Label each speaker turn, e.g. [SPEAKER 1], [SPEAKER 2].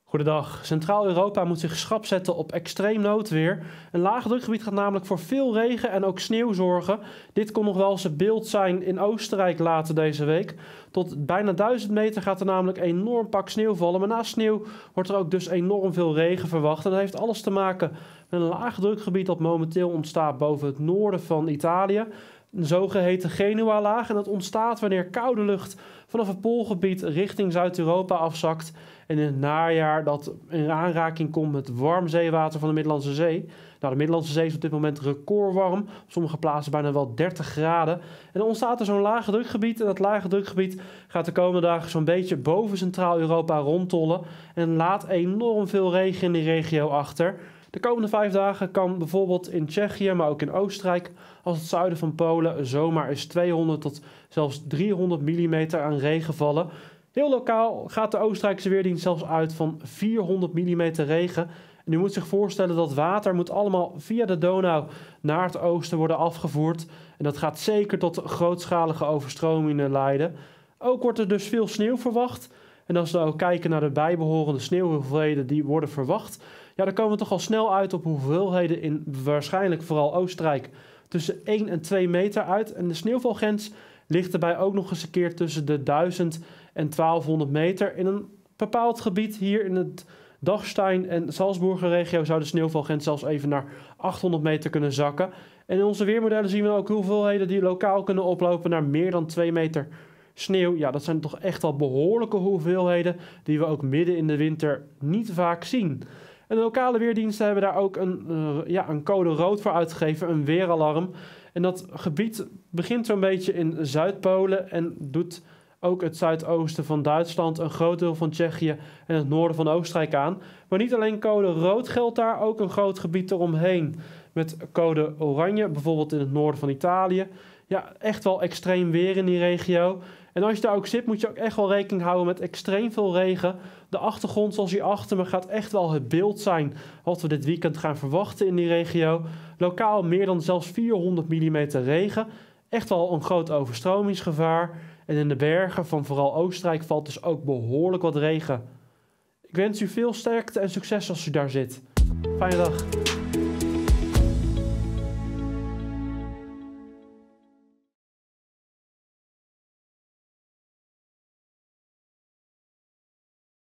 [SPEAKER 1] Goedendag. Centraal-Europa moet zich schrap zetten op extreem noodweer. Een lage drukgebied gaat namelijk voor veel regen en ook sneeuw zorgen. Dit kon nog wel eens het beeld zijn in Oostenrijk later deze week. Tot bijna 1000 meter gaat er namelijk enorm pak sneeuw vallen. Maar naast sneeuw wordt er ook dus enorm veel regen verwacht. En dat heeft alles te maken met een laag drukgebied dat momenteel ontstaat boven het noorden van Italië. Een zogeheten Genua-laag. En dat ontstaat wanneer koude lucht vanaf het poolgebied richting Zuid-Europa afzakt. En in het najaar dat in aanraking komt met warm zeewater van de Middellandse Zee. Nou, de Middellandse Zee is op dit moment recordwarm. Op sommige plaatsen bijna wel 30 graden. En dan ontstaat er zo'n lage drukgebied. En dat lage drukgebied gaat de komende dagen zo'n beetje boven Centraal-Europa rondtollen. En laat enorm veel regen in die regio achter. De komende 5 dagen kan bijvoorbeeld in Tsjechië, maar ook in Oostenrijk, als het zuiden van Polen, zomaar eens 200 tot zelfs 300 mm aan regen vallen. Heel lokaal gaat de Oostenrijkse Weerdienst zelfs uit van 400 mm regen. En u moet zich voorstellen dat water moet allemaal via de Donau naar het oosten worden afgevoerd. En dat gaat zeker tot grootschalige overstromingen leiden. Ook wordt er dus veel sneeuw verwacht. En als we ook kijken naar de bijbehorende sneeuwhoeveelheden die worden verwacht, ja, dan komen we toch al snel uit op hoeveelheden in waarschijnlijk vooral Oostenrijk tussen 1 en 2 meter uit. En de sneeuwvalgrens ligt erbij ook nog eens een keer tussen de 1000 en 1200 meter. In een bepaald gebied hier in het Dachstein en Salzburger regio zou de sneeuwvalgrens zelfs even naar 800 meter kunnen zakken. En in onze weermodellen zien we ook hoeveelheden die lokaal kunnen oplopen naar meer dan 2 meter sneeuw. Ja, dat zijn toch echt wel behoorlijke hoeveelheden die we ook midden in de winter niet vaak zien. En de lokale weerdiensten hebben daar ook een code rood voor uitgegeven, een weeralarm. En dat gebied begint zo'n beetje in Zuid-Polen en doet ook het zuidoosten van Duitsland, een groot deel van Tsjechië en het noorden van Oostenrijk aan. Maar niet alleen code rood geldt daar, ook een groot gebied eromheen met code oranje, bijvoorbeeld in het noorden van Italië. Ja, echt wel extreem weer in die regio. En als je daar ook zit, moet je ook echt wel rekening houden met extreem veel regen. De achtergrond zoals hier achter me gaat echt wel het beeld zijn wat we dit weekend gaan verwachten in die regio. Lokaal meer dan zelfs 400 mm regen. Echt wel een groot overstromingsgevaar. En in de bergen van vooral Oostenrijk valt dus ook behoorlijk wat regen. Ik wens u veel sterkte en succes als u daar zit. Fijne dag.